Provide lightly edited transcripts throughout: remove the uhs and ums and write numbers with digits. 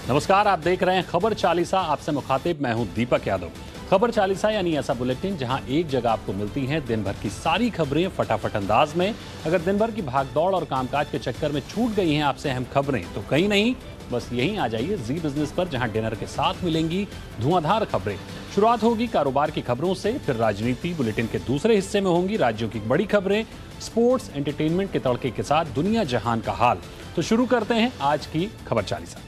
नमस्कार, आप देख रहे हैं खबर चालीसा। आपसे मुखातिब मैं हूं दीपक यादव। खबर चालीसा यानी ऐसा बुलेटिन जहां एक जगह आपको मिलती हैं दिन भर की सारी खबरें फटाफट अंदाज में। अगर दिन भर की भागदौड़ और कामकाज के चक्कर में छूट गई हैं आपसे अहम खबरें तो कहीं नहीं, बस यहीं आ जाइए जी बिजनेस पर, जहां डिनर के साथ मिलेंगी धुआंधार खबरें। शुरुआत होगी कारोबार की खबरों से, फिर राजनीति। बुलेटिन के दूसरे हिस्से में होंगी राज्यों की बड़ी खबरें, स्पोर्ट्स, एंटरटेनमेंट के तड़के के साथ दुनिया जहान का हाल। तो शुरू करते हैं आज की खबर चालीसा।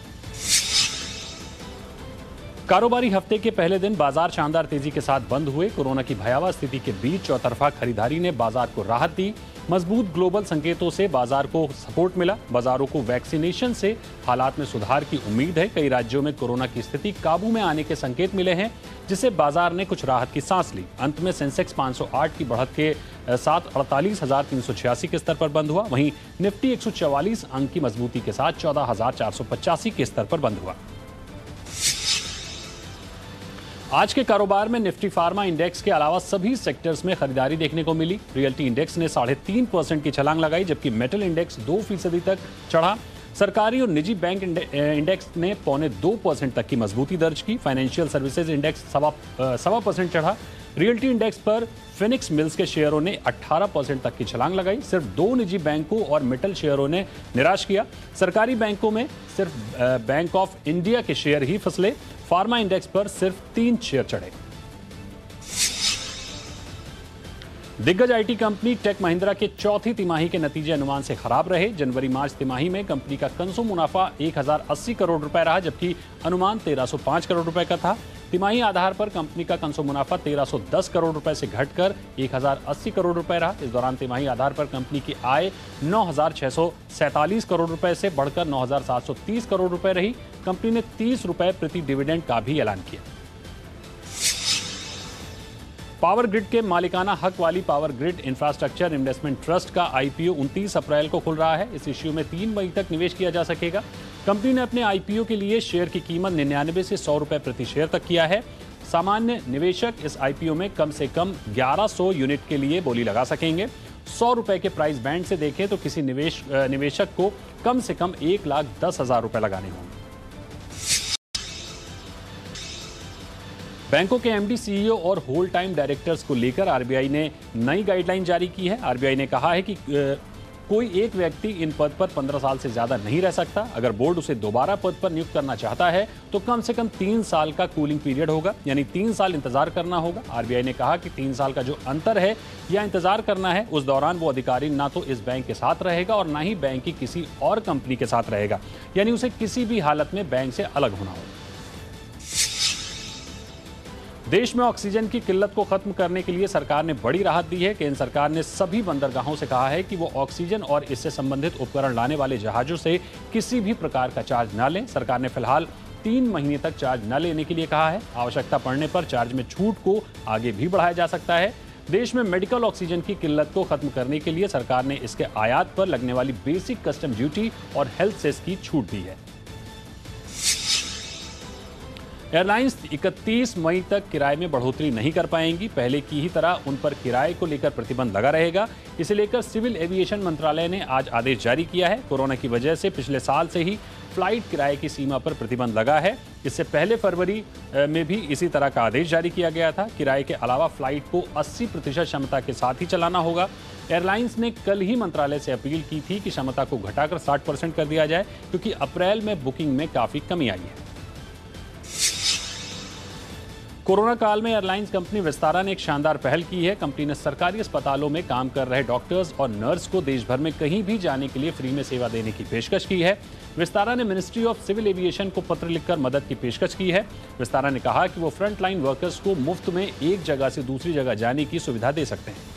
कारोबारी हफ्ते के पहले दिन बाजार शानदार तेजी के साथ बंद हुए। कोरोना की भयावह स्थिति के बीच चौतरफा खरीदारी ने बाजार को राहत दी। मजबूत ग्लोबल संकेतों से बाजार को सपोर्ट मिला। बाजारों को वैक्सीनेशन से हालात में सुधार की उम्मीद है। कई राज्यों में कोरोना की स्थिति काबू में आने के संकेत मिले हैं, जिससे बाजार ने कुछ राहत की सांस ली। अंत में सेंसेक्स 508 की बढ़त के साथ 48,386 के स्तर पर बंद हुआ। वहीं निफ्टी 144 अंक की मजबूती के साथ 14,485 के स्तर पर बंद हुआ। आज के कारोबार में निफ्टी फार्मा इंडेक्स के अलावा सभी सेक्टर्स में खरीदारी देखने को मिली। रियल्टी इंडेक्स ने 3.5% की छलांग लगाई, जबकि मेटल इंडेक्स 2% तक चढ़ा। सरकारी और निजी बैंक इंडेक्स ने 0.25% तक की मजबूती दर्ज की। फाइनेंशियल सर्विसेज इंडेक्स 1.25% चढ़ा। रियल्टी इंडेक्स पर फिनिक्स मिल्स के शेयरों ने 18% तक की छलांग लगाई। सिर्फ 2 निजी बैंकों और मेटल शेयरों ने निराश किया। सरकारी बैंकों में सिर्फ बैंक ऑफ इंडिया के शेयर ही फिसले। फार्मा इंडेक्स पर सिर्फ 3 शेयर चढ़े। दिग्गज आईटी कंपनी टेक महिंद्रा के चौथी तिमाही के नतीजे अनुमान से खराब रहे। जनवरी मार्च तिमाही में कंपनी का कंसो मुनाफा 1080 करोड़ रुपए रहा, जबकि अनुमान 1305 करोड़ रुपए का था। तिमाही आधार पर कंपनी का कंसो मुनाफा 1310 करोड़ रुपए से घटकर 1080 करोड़ रुपए रहा। इस दौरान तिमाही आधार पर कंपनी की आय 9647 करोड़ रुपए से बढ़कर 9730 करोड़ रुपए रही। कंपनी ने 30 रुपए प्रति डिविडेंड का भी ऐलान किया। पावर ग्रिड के मालिकाना हक वाली power grid infrastructure investment trust का आईपीओ 29 अप्रैल को खुल रहा है। इस इश्यू में 3 मई तक निवेश किया जा सकेगा। कंपनी ने अपने आईपीओ के लिए शेयर की कीमत 99 से 100 रुपए प्रति शेयर तक किया है। सामान्य निवेशक इस आईपीओ में कम से कम 1100 यूनिट के लिए बोली लगा सकेंगे। 100 रुपए के प्राइस बैंड से देखें तो किसी निवेशक को कम से कम 1,10,000 रुपए लगाने होंगे। बैंकों के एमडी, सीईओ और होल टाइम डायरेक्टर्स को लेकर आरबीआई ने नई गाइडलाइन जारी की है। आरबीआई ने कहा है कि कोई एक व्यक्ति इन पद पर 15 साल से ज्यादा नहीं रह सकता। अगर बोर्ड उसे दोबारा पद पर नियुक्त करना चाहता है तो कम से कम 3 साल का कूलिंग पीरियड होगा, यानी 3 साल इंतजार करना होगा। आरबीआई ने कहा कि 3 साल का जो अंतर है या इंतजार करना है, उस दौरान वो अधिकारी ना तो इस बैंक के साथ रहेगा और ना ही बैंक की किसी और कंपनी के साथ रहेगा, यानी उसे किसी भी हालत में बैंक से अलग होना होगा। देश में ऑक्सीजन की किल्लत को खत्म करने के लिए सरकार ने बड़ी राहत दी है। केंद्र सरकार ने सभी बंदरगाहों से कहा है कि वो ऑक्सीजन और इससे संबंधित उपकरण लाने वाले जहाजों से किसी भी प्रकार का चार्ज न लें। सरकार ने फिलहाल 3 महीने तक चार्ज न लेने के लिए कहा है। आवश्यकता पड़ने पर चार्ज में छूट को आगे भी बढ़ाया जा सकता है। देश में मेडिकल ऑक्सीजन की किल्लत को खत्म करने के लिए सरकार ने इसके आयात पर लगने वाली बेसिक कस्टम ड्यूटी और हेल्थ सेस की छूट दी है। एयरलाइंस 31 मई तक किराए में बढ़ोतरी नहीं कर पाएंगी। पहले की ही तरह उन पर किराए को लेकर प्रतिबंध लगा रहेगा। इसे लेकर सिविल एविएशन मंत्रालय ने आज आदेश जारी किया है। कोरोना की वजह से पिछले साल से ही फ्लाइट किराए की सीमा पर प्रतिबंध लगा है। इससे पहले फरवरी में भी इसी तरह का आदेश जारी किया गया था। किराए के अलावा फ्लाइट को 80% क्षमता के साथ ही चलाना होगा। एयरलाइंस ने कल ही मंत्रालय से अपील की थी कि क्षमता को घटाकर 60% कर दिया जाए, क्योंकि अप्रैल में बुकिंग में काफी कमी आई है। कोरोना काल में एयरलाइंस कंपनी विस्तारा ने एक शानदार पहल की है। कंपनी ने सरकारी अस्पतालों में काम कर रहे डॉक्टर्स और नर्स को देश भर में कहीं भी जाने के लिए फ्री में सेवा देने की पेशकश की है। विस्तारा ने मिनिस्ट्री ऑफ सिविल एविएशन को पत्र लिखकर मदद की पेशकश की है। विस्तारा ने कहा कि वो फ्रंटलाइन वर्कर्स को मुफ्त में एक जगह से दूसरी जगह जाने की सुविधा दे सकते हैं।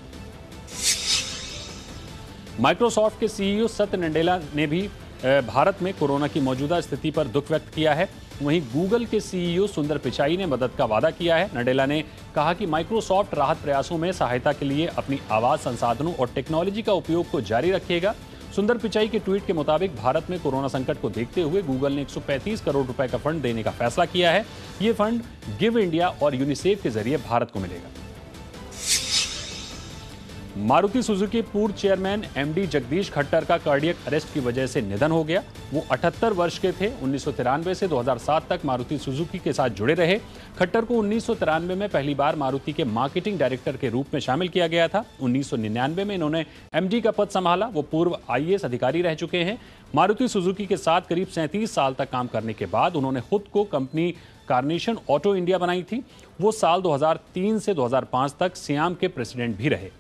माइक्रोसॉफ्ट के सीईओ सत्य नडेला ने भी भारत में कोरोना की मौजूदा स्थिति पर दुख व्यक्त किया है। वहीं गूगल के सीईओ सुंदर पिचाई ने मदद का वादा किया है। नडेला ने कहा कि माइक्रोसॉफ्ट राहत प्रयासों में सहायता के लिए अपनी आवाज संसाधनों और टेक्नोलॉजी का उपयोग को जारी रखेगा। सुंदर पिचाई के ट्वीट के मुताबिक भारत में कोरोना संकट को देखते हुए गूगल ने 135 करोड़ रुपए का फंड देने का फैसला किया है। ये फंड गिव इंडिया और यूनिसेफ के जरिए भारत को मिलेगा। मारुति सुजुकी पूर्व चेयरमैन एमडी जगदीश खट्टर का कार्डियक अरेस्ट की वजह से निधन हो गया। वो 78 वर्ष के थे। 1993 से 2007 तक मारुति सुजुकी के साथ जुड़े रहे। खट्टर को 1993 में पहली बार मारुति के मार्केटिंग डायरेक्टर के रूप में शामिल किया गया था। 1999 में इन्होंने एमडी का पद संभाला। वो पूर्व आईएएस अधिकारी रह चुके हैं। मारुति सुजुकी के साथ करीब 37 साल तक काम करने के बाद उन्होंने खुद को कंपनी कार्नेशन ऑटो इंडिया बनाई थी। वो साल 2003 से 2005 तक सियाम के प्रेसिडेंट भी रहे।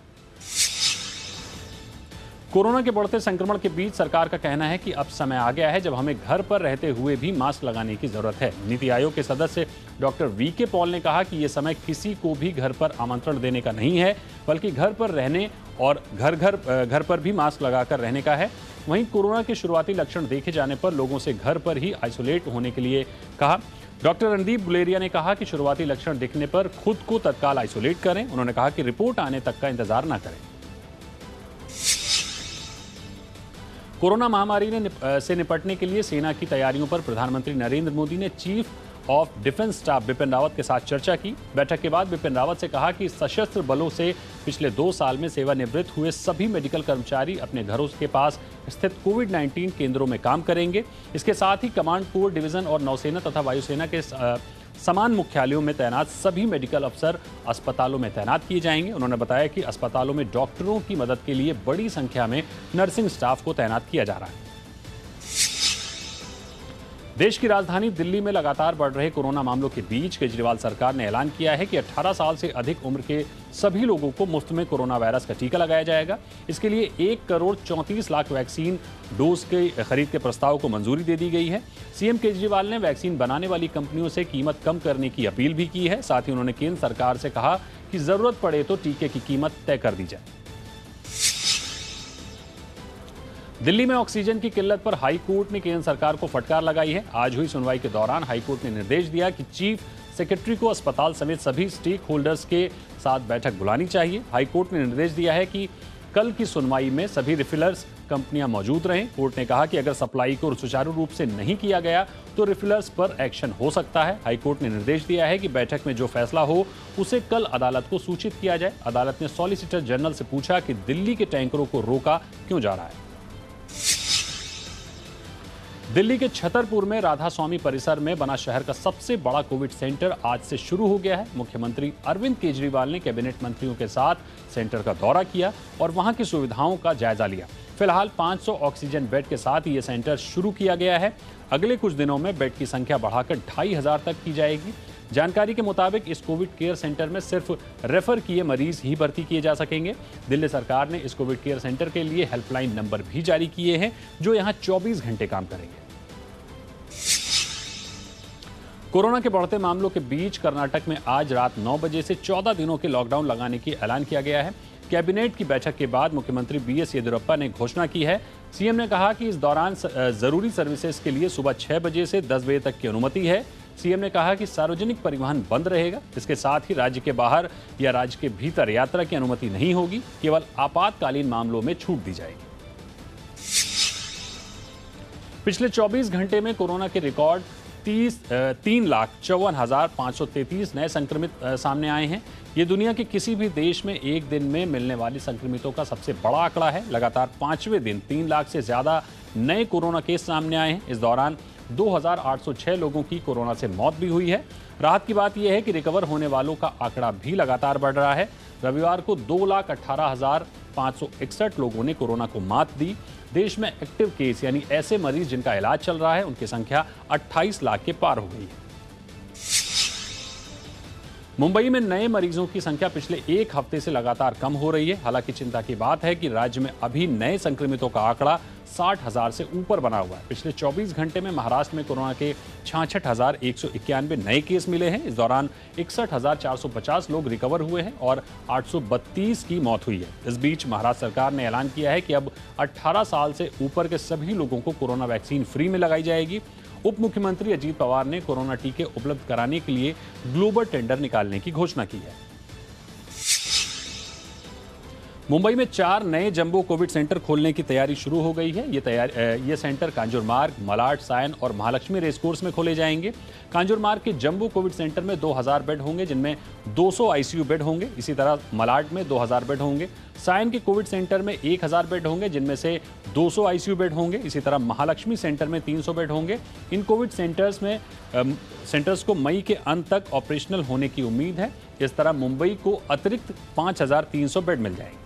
कोरोना के बढ़ते संक्रमण के बीच सरकार का कहना है कि अब समय आ गया है जब हमें घर पर रहते हुए भी मास्क लगाने की जरूरत है। नीति आयोग के सदस्य डॉक्टर वीके पॉल ने कहा कि यह समय किसी को भी घर पर आमंत्रण देने का नहीं है, बल्कि घर पर रहने और घर पर भी मास्क लगाकर रहने का है। वहीं कोरोना के शुरुआती लक्षण देखे जाने पर लोगों से घर पर ही आइसोलेट होने के लिए कहा। डॉक्टर रणदीप गुलेरिया ने कहा कि शुरुआती लक्षण दिखने पर खुद को तत्काल आइसोलेट करें। उन्होंने कहा कि रिपोर्ट आने तक का इंतजार न करें। कोरोना महामारी से निपटने के लिए सेना की तैयारियों पर प्रधानमंत्री नरेंद्र मोदी ने chief of defence staff Bipin Rawat के साथ चर्चा की। बैठक के बाद बिपिन रावत से कहा कि सशस्त्र बलों से पिछले 2 साल में सेवानिवृत्त हुए सभी मेडिकल कर्मचारी अपने घरों के पास स्थित कोविड-19 केंद्रों में काम करेंगे। इसके साथ ही कमांड कोर डिवीजन और नौसेना तथा वायुसेना के समान मुख्यालयों में तैनात सभी मेडिकल अफसर अस्पतालों में तैनात किए जाएंगे। उन्होंने बताया कि अस्पतालों में डॉक्टरों की मदद के लिए बड़ी संख्या में नर्सिंग स्टाफ को तैनात किया जा रहा है। देश की राजधानी दिल्ली में लगातार बढ़ रहे कोरोना मामलों के बीच केजरीवाल सरकार ने ऐलान किया है कि 18 साल से अधिक उम्र के सभी लोगों को मुफ्त में कोरोना वायरस का टीका लगाया जाएगा। इसके लिए 1,34,00,000 वैक्सीन डोज के खरीद के प्रस्ताव को मंजूरी दे दी गई है। सीएम केजरीवाल ने वैक्सीन बनाने वाली कंपनियों से कीमत कम करने की अपील भी की है। साथ ही उन्होंने केंद्र सरकार से कहा कि जरूरत पड़े तो टीके की कीमत तय कर दी जाए। दिल्ली में ऑक्सीजन की किल्लत पर हाई कोर्ट ने केंद्र सरकार को फटकार लगाई है। आज हुई सुनवाई के दौरान हाई कोर्ट ने निर्देश दिया कि चीफ सेक्रेटरी को अस्पताल समेत सभी स्टेक होल्डर्स के साथ बैठक बुलानी चाहिए। हाई कोर्ट ने निर्देश दिया है कि कल की सुनवाई में सभी रिफिलर्स कंपनियां मौजूद रहें। कोर्ट ने कहा कि अगर सप्लाई को सुचारू रूप से नहीं किया गया तो रिफिलर्स पर एक्शन हो सकता है। हाई कोर्ट ने निर्देश दिया है कि बैठक में जो फैसला हो उसे कल अदालत को सूचित किया जाए। अदालत ने सॉलिसिटर जनरल से पूछा कि दिल्ली के टैंकरों को रोका क्यों जा रहा है। दिल्ली के छतरपुर में राधा स्वामी परिसर में बना शहर का सबसे बड़ा कोविड सेंटर आज से शुरू हो गया है। मुख्यमंत्री अरविंद केजरीवाल ने कैबिनेट मंत्रियों के साथ सेंटर का दौरा किया और वहां की सुविधाओं का जायजा लिया। फिलहाल 500 ऑक्सीजन बेड के साथ ये सेंटर शुरू किया गया है। अगले कुछ दिनों में बेड की संख्या बढ़ाकर 2500 तक की जाएगी। जानकारी के मुताबिक इस कोविड केयर सेंटर में सिर्फ रेफर किए मरीज ही भर्ती किए जा सकेंगे। दिल्ली सरकार ने इस कोविड केयर सेंटर के लिए हेल्पलाइन नंबर भी जारी किए हैं जो यहां 24 घंटे काम करेंगे। कोरोना के बढ़ते मामलों के बीच कर्नाटक में आज रात 9 बजे से 14 दिनों के लॉकडाउन लगाने की ऐलान किया गया है। कैबिनेट की बैठक के बाद मुख्यमंत्री बीएस येदियुरप्पा ने घोषणा की है। सीएम ने कहा कि इस दौरान जरूरी सर्विसेज के लिए सुबह 6 बजे से 10 बजे तक की अनुमति है। सीएम ने कहा कि सार्वजनिक परिवहन बंद रहेगा। इसके साथ ही राज्य के बाहर या राज्य के भीतर यात्रा की अनुमति नहीं होगी। केवल आपातकालीन मामलों में छूट दी जाएगी। पिछले 24 घंटे में कोरोना के रिकॉर्ड 3,54,533 नए संक्रमित सामने आए हैं। ये दुनिया के किसी भी देश में एक दिन में मिलने वाले संक्रमितों का सबसे बड़ा आंकड़ा है। लगातार 5वें दिन 3 लाख से ज्यादा नए कोरोना केस सामने आए हैं। इस दौरान 2,806 लोगों की कोरोना से मौत भी हुई है। राहत की बात यह है कि रिकवर होने वालों का आंकड़ा भी लगातार बढ़ रहा है। रविवार को 2,18,561 लोगों ने कोरोना को मात दी। देश में एक्टिव केस यानी ऐसे मरीज जिनका इलाज चल रहा है उनकी संख्या 28 लाख के पार हो गई है। मुंबई में नए मरीजों की संख्या पिछले एक हफ्ते से लगातार कम हो रही है। हालांकि चिंता की बात है कि राज्य में अभी नए संक्रमितों का आंकड़ा 60,000 से ऊपर बना हुआ है। पिछले 24 घंटे में महाराष्ट्र में कोरोना के 66,191 नए केस मिले हैं। इस दौरान 61,450 लोग रिकवर हुए हैं और 832 की मौत हुई है। इस बीच महाराष्ट्र सरकार ने ऐलान किया है कि अब 18 साल से ऊपर के सभी लोगों को कोरोना वैक्सीन फ्री में लगाई जाएगी। उप मुख्यमंत्री अजीत पवार ने कोरोना टीके उपलब्ध कराने के लिए ग्लोबल टेंडर निकालने की घोषणा की है। मुंबई में 4 नए जंबो कोविड सेंटर खोलने की तैयारी शुरू हो गई है। ये सेंटर कांजूरमार्ग, मलाड, सायन और महालक्ष्मी रेसकोर्स में खोले जाएंगे। कांजूरमार्ग के जंबो कोविड सेंटर में 2000 बेड होंगे, जिनमें 200 आईसीयू बेड होंगे। इसी तरह मलाड में 2000 बेड होंगे। सायन के कोविड सेंटर में 1000 बेड होंगे, जिनमें से 200 आईसीयू बेड होंगे। इसी तरह महालक्ष्मी सेंटर में 300 बेड होंगे। इन कोविड सेंटर्स को मई के अंत तक ऑपरेशनल होने की उम्मीद है। इस तरह मुंबई को अतिरिक्त 5300 बेड मिल जाएंगे।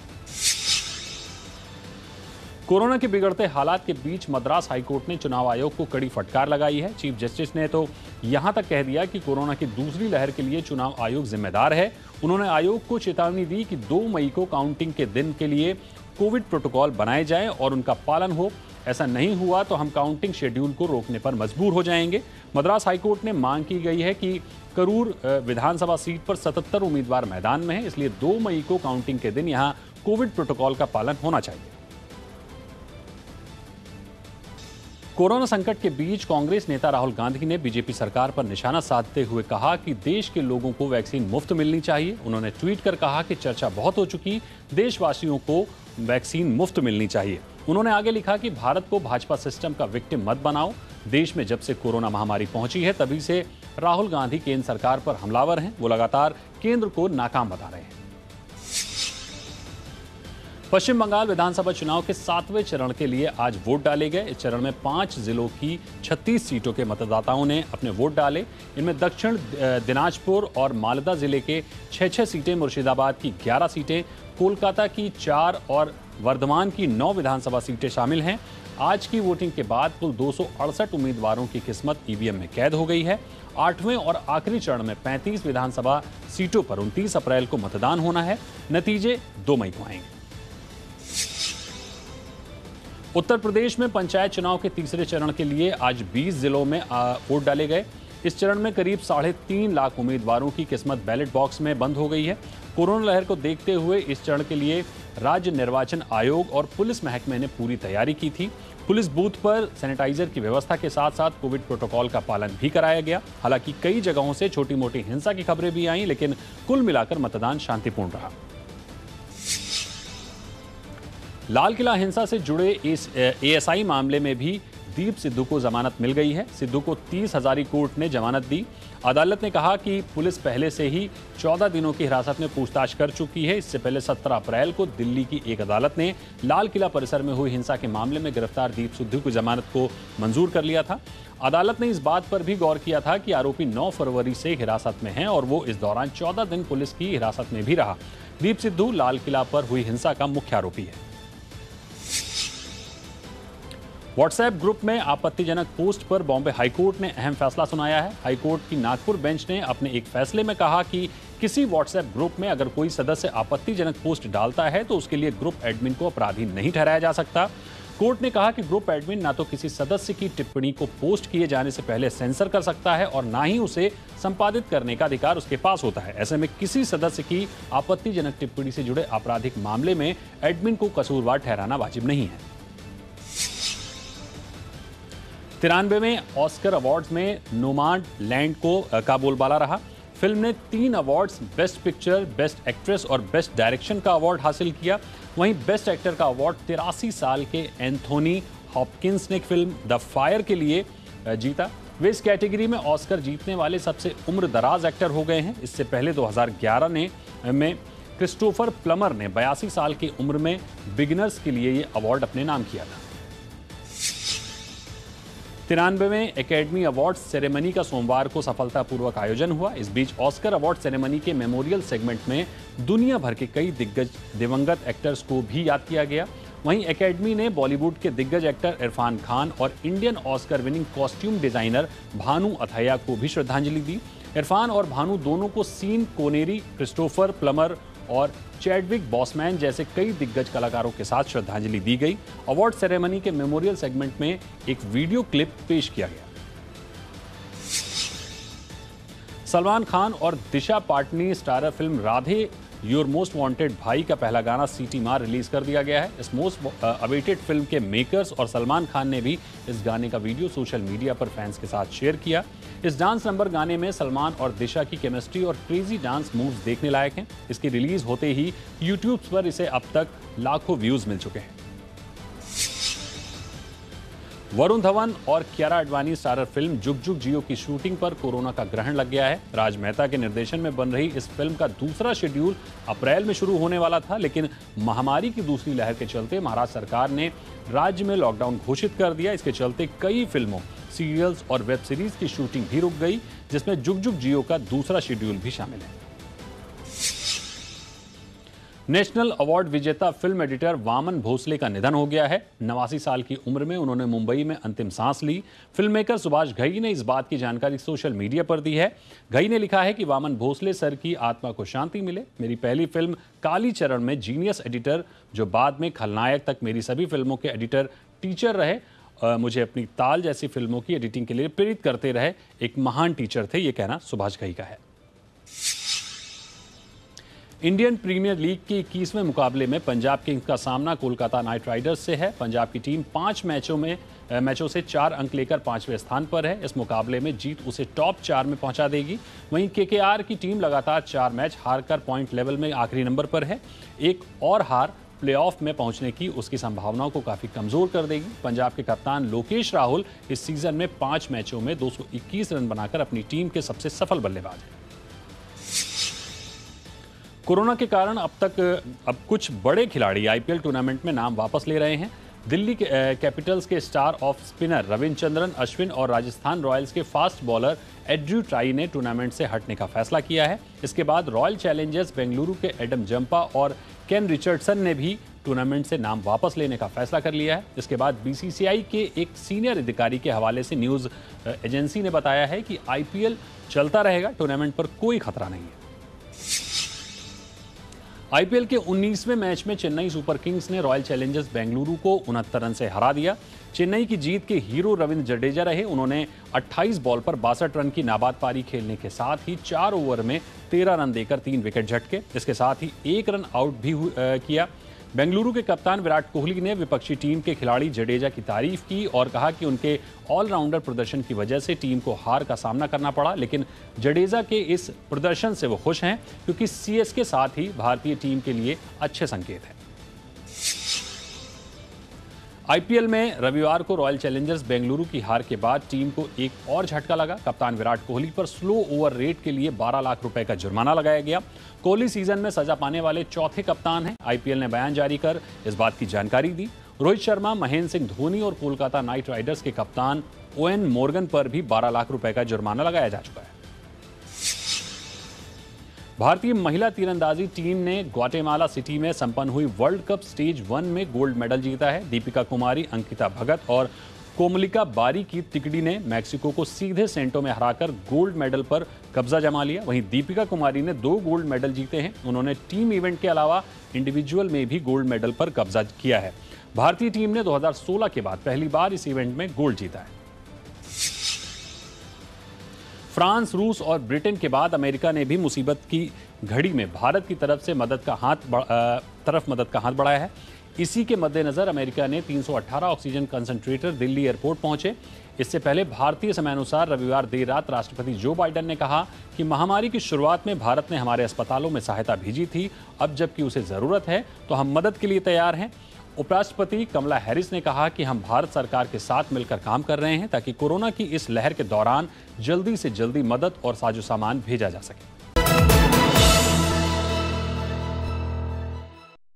कोरोना के बिगड़ते हालात के बीच मद्रास हाईकोर्ट ने चुनाव आयोग को कड़ी फटकार लगाई है। चीफ जस्टिस ने तो यहां तक कह दिया कि कोरोना की दूसरी लहर के लिए चुनाव आयोग जिम्मेदार है। उन्होंने आयोग को चेतावनी दी कि 2 मई को काउंटिंग के दिन के लिए कोविड प्रोटोकॉल बनाए जाएं और उनका पालन हो। ऐसा नहीं हुआ तो हम काउंटिंग शेड्यूल को रोकने पर मजबूर हो जाएंगे। मद्रास हाईकोर्ट ने मांग की गई है कि करूर विधानसभा सीट पर 77 उम्मीदवार मैदान में हैं, इसलिए 2 मई को काउंटिंग के दिन यहां कोविड प्रोटोकॉल का पालन होना चाहिए। कोरोना संकट के बीच कांग्रेस नेता राहुल गांधी ने बीजेपी सरकार पर निशाना साधते हुए कहा कि देश के लोगों को वैक्सीन मुफ्त मिलनी चाहिए। उन्होंने ट्वीट कर कहा कि चर्चा बहुत हो चुकी, देशवासियों को वैक्सीन मुफ्त मिलनी चाहिए। उन्होंने आगे लिखा कि भारत को भाजपा सिस्टम का विक्टिम मत बनाओ। देश में जब से कोरोना महामारी पहुंची है तभी से राहुल गांधी केंद्र सरकार पर हमलावर हैं। वो लगातार केंद्र को नाकाम बता रहे हैं। पश्चिम बंगाल विधानसभा चुनाव के 7वें चरण के लिए आज वोट डाले गए। इस चरण में 5 जिलों की 36 सीटों के मतदाताओं ने अपने वोट डाले। इनमें दक्षिण दिनाजपुर और मालदा जिले के 6 सीटें, मुर्शिदाबाद की 11 सीटें, कोलकाता की 4 और वर्धमान की 9 विधानसभा सीटें शामिल हैं। आज की वोटिंग के बाद कुल 268 उम्मीदवारों की किस्मत ईवीएम में कैद हो गई है। 8वें और आखिरी चरण में 35 विधानसभा सीटों पर 29 अप्रैल को मतदान होना है। नतीजे 2 मई को आएंगे। उत्तर प्रदेश में पंचायत चुनाव के तीसरे चरण के लिए आज 20 जिलों में वोट डाले गए। इस चरण में करीब 3.5 लाख उम्मीदवारों की किस्मत बैलेट बॉक्स में बंद हो गई है। कोरोना लहर को देखते हुए इस चरण के लिए राज्य निर्वाचन आयोग और पुलिस महकमे ने पूरी तैयारी की थी। पुलिस बूथ पर सैनिटाइजर की व्यवस्था के साथ साथ कोविड प्रोटोकॉल का पालन भी कराया गया। हालांकि कई जगहों से छोटी मोटी हिंसा की खबरें भी आईं, लेकिन कुल मिलाकर मतदान शांतिपूर्ण रहा। लाल किला हिंसा से जुड़े इस एएसआई मामले में भी दीप सिद्धू को जमानत मिल गई है। सिद्धू को 30 हजारी कोर्ट ने जमानत दी। अदालत ने कहा कि पुलिस पहले से ही 14 दिनों की हिरासत में पूछताछ कर चुकी है। इससे पहले 17 अप्रैल को दिल्ली की एक अदालत ने लाल किला परिसर में हुई हिंसा के मामले में गिरफ्तार दीप सिद्धू की जमानत को मंजूर कर लिया था। अदालत ने इस बात पर भी गौर किया था कि आरोपी 9 फरवरी से हिरासत में हैं और वो इस दौरान 14 दिन पुलिस की हिरासत में भी रहा। दीप सिद्धू लाल किला पर हुई हिंसा का मुख्य आरोपी है। व्हाट्सएप ग्रुप में आपत्तिजनक पोस्ट पर बॉम्बे हाईकोर्ट ने अहम फैसला सुनाया है। हाईकोर्ट की नागपुर बेंच ने अपने एक फैसले में कहा कि किसी व्हाट्सएप ग्रुप में अगर कोई सदस्य आपत्तिजनक पोस्ट डालता है तो उसके लिए ग्रुप एडमिन को अपराधी नहीं ठहराया जा सकता। कोर्ट ने कहा कि ग्रुप एडमिन ना तो किसी सदस्य की टिप्पणी को पोस्ट किए जाने से पहले सेंसर कर सकता है और ना ही उसे संपादित करने का अधिकार उसके पास होता है। ऐसे में किसी सदस्य की आपत्तिजनक टिप्पणी से जुड़े आपराधिक मामले में एडमिन को कसूरवार ठहराना वाजिब नहीं है। 93वें ऑस्कर अवार्ड्स में नोमाडलैंड का बोलबाला रहा। फिल्म ने 3 awards, best picture, best actress और बेस्ट डायरेक्शन का अवार्ड हासिल किया। वहीं बेस्ट एक्टर का अवार्ड 83 साल के एंथोनी हॉपकिंस ने फिल्म द फायर के लिए जीता। वे इस कैटेगरी में ऑस्कर जीतने वाले सबसे उम्रदराज एक्टर हो गए हैं। इससे पहले 2011 में क्रिस्टोफर प्लमर ने 82 साल की उम्र में बिगिनर्स के लिए ये अवार्ड अपने नाम किया था। 93वें एकेडमी अवार्ड सेरेमनी का सोमवार को सफलतापूर्वक आयोजन हुआ। इस बीच ऑस्कर अवार्ड सेरेमनी के मेमोरियल सेगमेंट में दुनिया भर के कई दिग्गज दिवंगत एक्टर्स को भी याद किया गया। वहीं एकेडमी ने बॉलीवुड के दिग्गज एक्टर इरफान खान और Indian Oscar winning costume designer Bhanu Athaiya को भी श्रद्धांजलि दी। इरफान और भानु दोनों को सीन कोनेरी, क्रिस्टोफर प्लमर और चैडविक बॉसमैन जैसे कई दिग्गज कलाकारों के साथ श्रद्धांजलि दी गई। अवार्ड सेरेमनी के मेमोरियल सेगमेंट में एक वीडियो क्लिप पेश किया गया। सलमान खान और Disha Patani starrer film Radhe your most wanted Bhai का पहला गाना सीटी मार रिलीज कर दिया गया है। इस मोस्ट अवेटेड फिल्म के मेकर्स और सलमान खान ने भी इस गाने का वीडियो सोशल मीडिया पर फैंस के साथ शेयर किया। इस डांस नंबर गाने में सलमान और दिशा की केमिस्ट्री और क्रेजी डांस मूव्स देखने लायक हैं। इसकी रिलीज होते ही यूट्यूब पर इसे अब तक लाखों व्यूज मिल चुके हैं। वरुण धवन और कियारा आडवाणी स्टारर फिल्म जुग जुग जियो की शूटिंग पर कोरोना का ग्रहण लग गया है। राज मेहता के निर्देशन में बन रही इस फिल्म का दूसरा शेड्यूल अप्रैल में शुरू होने वाला था, लेकिन महामारी की दूसरी लहर के चलते महाराष्ट्र सरकार ने राज्य में लॉकडाउन घोषित कर दिया। इसके चलते कई फिल्मों, सीरियल्स और वेब सीरीज की शूटिंग भी रुक गई, जिसमें जुग जुग जियो का दूसरा शेड्यूल भी शामिल है। नेशनल अवार्ड विजेता फिल्म एडिटर वामन भोसले का निधन हो गया है। 89 साल की उम्र में उन्होंने मुंबई में अंतिम सांस ली। फिल्म मेकर सुभाष घई ने इस बात की जानकारी सोशल मीडिया पर दी है। घई ने लिखा है कि वामन भोसले सर की आत्मा को शांति मिले। मेरी पहली फिल्म काली चरण में जीनियस एडिटर, जो बाद में खलनायक तक मेरी सभी फिल्मों के एडिटर टीचर रहे, मुझे अपनी ताल जैसी फिल्मों की एडिटिंग के लिए प्रेरित करते रहे, एक महान टीचर थे। ये कहना सुभाष घई का है। इंडियन प्रीमियर लीग के 21वें मुकाबले में पंजाब किंग्स का सामना कोलकाता नाइट राइडर्स से है। पंजाब की टीम 5 मैचों से 4 अंक लेकर 5वें स्थान पर है। इस मुकाबले में जीत उसे टॉप 4 में पहुंचा देगी। वहीं केकेआर की टीम लगातार 4 मैच हारकर पॉइंट लेवल में आखिरी नंबर पर है। एक और हार प्लेऑफ में पहुंचने की उसकी संभावनाओं को काफी कमजोर कर देगी। पंजाब के कप्तान लोकेश राहुल इस सीजन में 5 मैचों में 221 रन बनाकर अपनी टीम के सबसे सफल बल्लेबाज हैं। कोरोना के कारण अब कुछ बड़े खिलाड़ी आईपीएल टूर्नामेंट में नाम वापस ले रहे हैं। दिल्ली कैपिटल्स के star off spinner Ravichandran Ashwin और राजस्थान रॉयल्स के फास्ट बॉलर एड्रयू टाई ने टूर्नामेंट से हटने का फैसला किया है। इसके बाद रॉयल चैलेंजर्स बेंगलुरु के एडम जंपा और केन रिचर्डसन ने भी टूर्नामेंट से नाम वापस लेने का फैसला कर लिया है। इसके बाद बीसीसीआई के एक सीनियर अधिकारी के हवाले से न्यूज एजेंसी ने बताया है कि आईपीएल चलता रहेगा, टूर्नामेंट पर कोई खतरा नहीं है। आईपीएल के 19वें मैच में चेन्नई सुपर किंग्स ने रॉयल चैलेंजर्स बेंगलुरु को 69 रन से हरा दिया। चेन्नई की जीत के हीरो रविंद्र जडेजा रहे। उन्होंने 28 बॉल पर 62 रन की नाबाद पारी खेलने के साथ ही 4 ओवर में 13 रन देकर 3 विकेट झटके। इसके साथ ही 1 रन आउट भी किया। बेंगलुरु के कप्तान विराट कोहली ने विपक्षी टीम के खिलाड़ी जडेजा की तारीफ की और कहा कि उनके ऑलराउंडर प्रदर्शन की वजह से टीम को हार का सामना करना पड़ा, लेकिन जडेजा के इस प्रदर्शन से वो खुश हैं क्योंकि सीएसके साथ ही भारतीय टीम के लिए अच्छे संकेत हैं। आईपीएल में रविवार को रॉयल चैलेंजर्स बेंगलुरु की हार के बाद टीम को एक और झटका लगा। कप्तान विराट कोहली पर स्लो ओवर रेट के लिए 12 लाख रुपए का जुर्माना लगाया गया। कोहली सीजन में सजा पाने वाले चौथे कप्तान हैं। आईपीएल ने बयान जारी कर इस बात की जानकारी दी। रोहित शर्मा, महेंद्र सिंह धोनी और कोलकाता नाइट राइडर्स के कप्तान ओएन मोर्गन पर भी 12 लाख रुपए का जुर्माना लगाया जा चुका है। भारतीय महिला तीरंदाजी टीम ने ग्वाटेमाला सिटी में संपन्न हुई वर्ल्ड कप स्टेज 1 में गोल्ड मेडल जीता है। दीपिका कुमारी, अंकिता भगत और कोमलिका बारी की तिकड़ी ने मैक्सिको को सीधे सेंटों में हराकर गोल्ड मेडल पर कब्जा जमा लिया। वहीं दीपिका कुमारी ने 2 गोल्ड मेडल जीते हैं। उन्होंने टीम इवेंट के अलावा इंडिविजुअल में भी गोल्ड मेडल पर कब्जा किया है। भारतीय टीम ने 2016 के बाद पहली बार इस इवेंट में गोल्ड जीता है। फ्रांस, रूस और ब्रिटेन के बाद अमेरिका ने भी मुसीबत की घड़ी में भारत की तरफ मदद का हाथ बढ़ाया है। इसी के मद्देनजर अमेरिका ने 318 ऑक्सीजन कंसंट्रेटर दिल्ली एयरपोर्ट पहुंचे। इससे पहले भारतीय समयानुसार रविवार देर रात राष्ट्रपति जो बाइडेन ने कहा कि महामारी की शुरुआत में भारत ने हमारे अस्पतालों में सहायता भेजी थी। अब जबकि उसे जरूरत है तो हम मदद के लिए तैयार हैं। उपराष्ट्रपति कमला हैरिस ने कहा कि हम भारत सरकार के साथ मिलकर काम कर रहे हैं ताकि कोरोना की इस लहर के दौरान जल्दी से जल्दी मदद और साजो सामान भेजा जा सके।